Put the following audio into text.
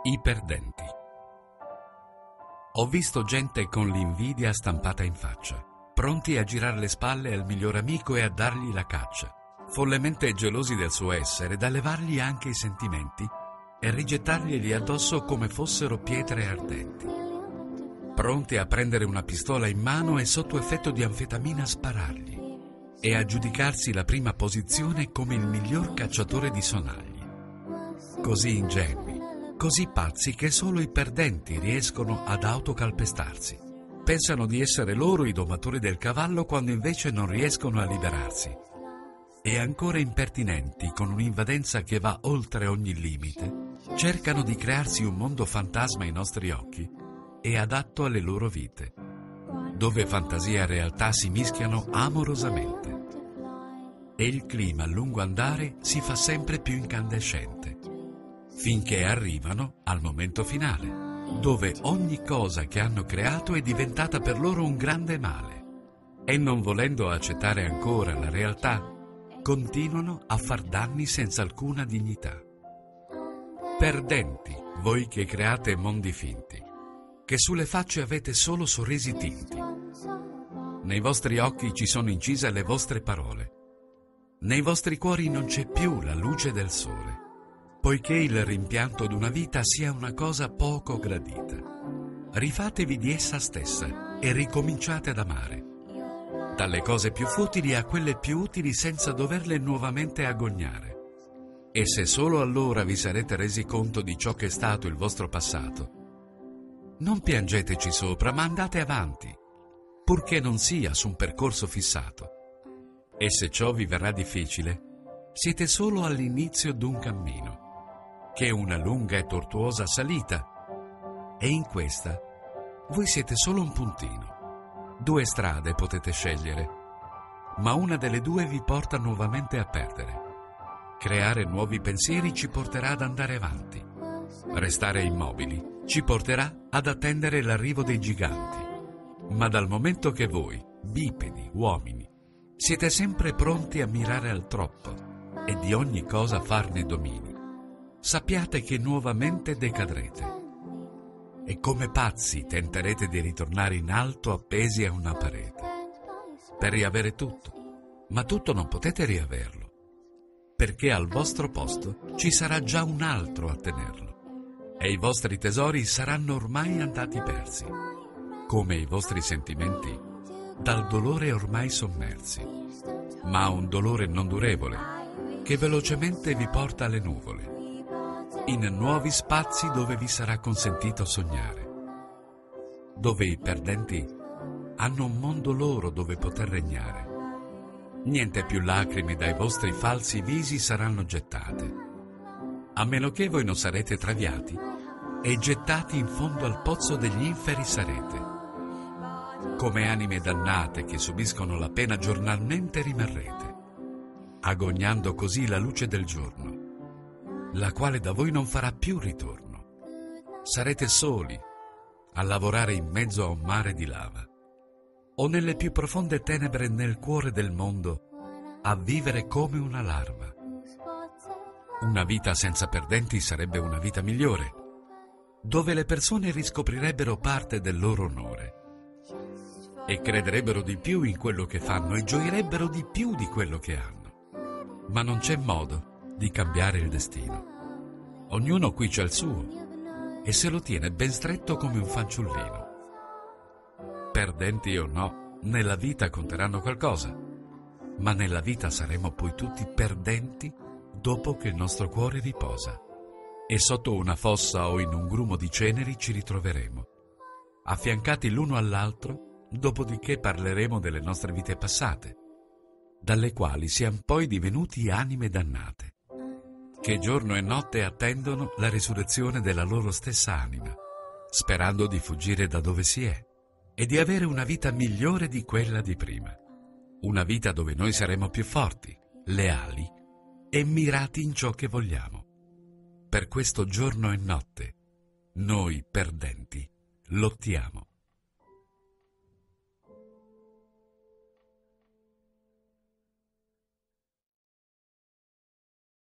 I perdenti. Ho visto gente con l'invidia stampata in faccia, pronti a girare le spalle al miglior amico e a dargli la caccia, follemente gelosi del suo essere, da levargli anche i sentimenti e rigettarglieli addosso come fossero pietre ardenti, pronti a prendere una pistola in mano e sotto effetto di anfetamina sparargli e a giudicarsi la prima posizione come il miglior cacciatore di sonagli. Così ingenui, così pazzi che solo i perdenti riescono ad autocalpestarsi. Pensano di essere loro i domatori del cavallo quando invece non riescono a liberarsi. E ancora impertinenti, con un'invadenza che va oltre ogni limite, cercano di crearsi un mondo fantasma ai nostri occhi e adatto alle loro vite, dove fantasia e realtà si mischiano amorosamente. E il clima a lungo andare si fa sempre più incandescente, finché arrivano al momento finale, dove ogni cosa che hanno creato è diventata per loro un grande male. E non volendo accettare ancora la realtà, continuano a far danni senza alcuna dignità. Perdenti, voi che create mondi finti, che sulle facce avete solo sorrisi tinti. Nei vostri occhi ci sono incise le vostre parole. Nei vostri cuori non c'è più la luce del sole, poiché il rimpianto d'una vita sia una cosa poco gradita. Rifatevi di essa stessa e ricominciate ad amare, dalle cose più futili a quelle più utili senza doverle nuovamente agognare. E se solo allora vi sarete resi conto di ciò che è stato il vostro passato, non piangeteci sopra, ma andate avanti, purché non sia su un percorso fissato. E se ciò vi verrà difficile, siete solo all'inizio d'un cammino, che è una lunga e tortuosa salita, e in questa voi siete solo un puntino. 2 strade potete scegliere, ma una delle 2 vi porta nuovamente a perdere. Creare nuovi pensieri ci porterà ad andare avanti. Restare immobili ci porterà ad attendere l'arrivo dei giganti. Ma dal momento che voi, bipedi, uomini, siete sempre pronti a mirare al troppo e di ogni cosa farne domini, sappiate che nuovamente decadrete. E come pazzi tenterete di ritornare in alto appesi a una parete, per riavere tutto. Ma tutto non potete riaverlo, perché al vostro posto ci sarà già un altro a tenerlo, e i vostri tesori saranno ormai andati persi, come i vostri sentimenti, dal dolore ormai sommersi, ma un dolore non durevole, che velocemente vi porta alle nuvole, in nuovi spazi dove vi sarà consentito sognare, dove i perdenti hanno un mondo loro dove poter regnare. Niente più lacrime dai vostri falsi visi saranno gettate, a meno che voi non sarete traviati e gettati in fondo al pozzo degli inferi sarete. Come anime dannate che subiscono la pena giornalmente rimarrete, agognando così la luce del giorno, la quale da voi non farà più ritorno. Sarete soli a lavorare in mezzo a un mare di lava, o nelle più profonde tenebre nel cuore del mondo, a vivere come una larva. Una vita senza perdenti sarebbe una vita migliore, dove le persone riscoprirebbero parte del loro onore e crederebbero di più in quello che fanno e gioirebbero di più di quello che hanno. Ma non c'è modo di cambiare il destino. Ognuno qui c'ha il suo e se lo tiene ben stretto come un fanciullino. Perdenti o no, nella vita conteranno qualcosa, ma nella vita saremo poi tutti perdenti dopo che il nostro cuore riposa, e sotto una fossa o in un grumo di ceneri ci ritroveremo, affiancati l'uno all'altro, dopodiché parleremo delle nostre vite passate, dalle quali siamo poi divenuti anime dannate, che giorno e notte attendono la risurrezione della loro stessa anima, sperando di fuggire da dove si è e di avere una vita migliore di quella di prima. Una vita dove noi saremo più forti, leali e mirati in ciò che vogliamo. Per questo giorno e notte, noi perdenti lottiamo.